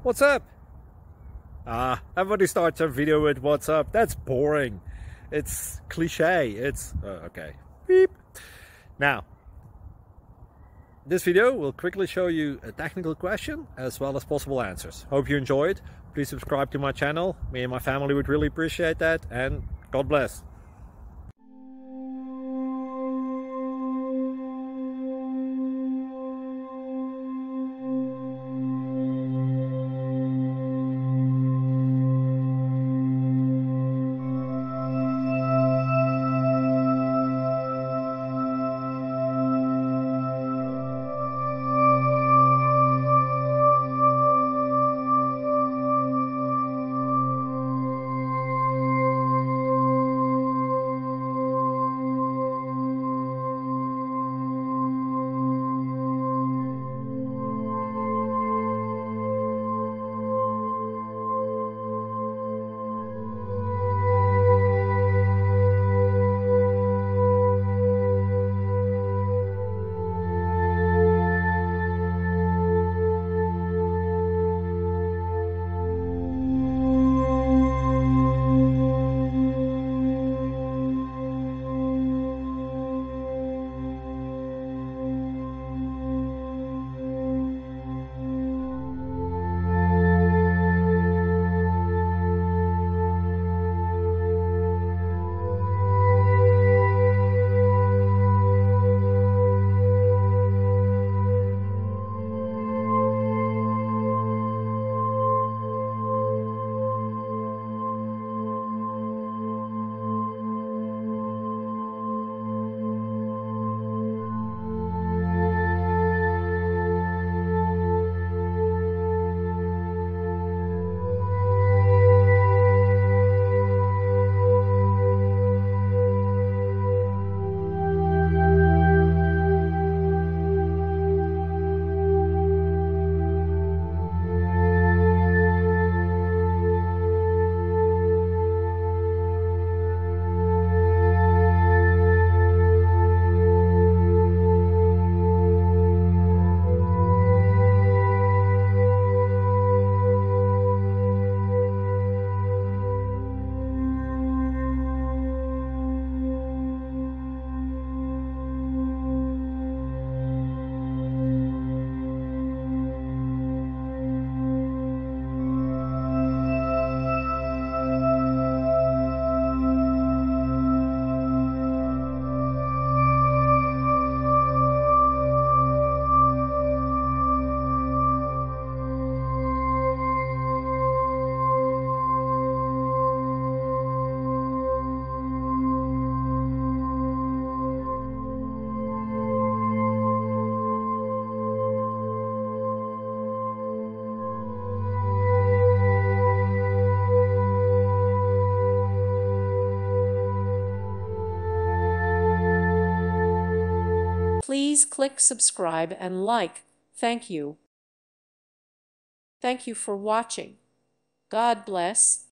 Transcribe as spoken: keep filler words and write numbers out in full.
What's up? Ah, everybody starts a video with what's up. That's boring. It's cliche. It's uh, okay. Beep. Now, this video will quickly show you a technical question as well as possible answers. Hope you enjoy it. Please subscribe to my channel. Me and my family would really appreciate that, and God bless. Please click subscribe and like. Thank you. Thank you for watching. God bless.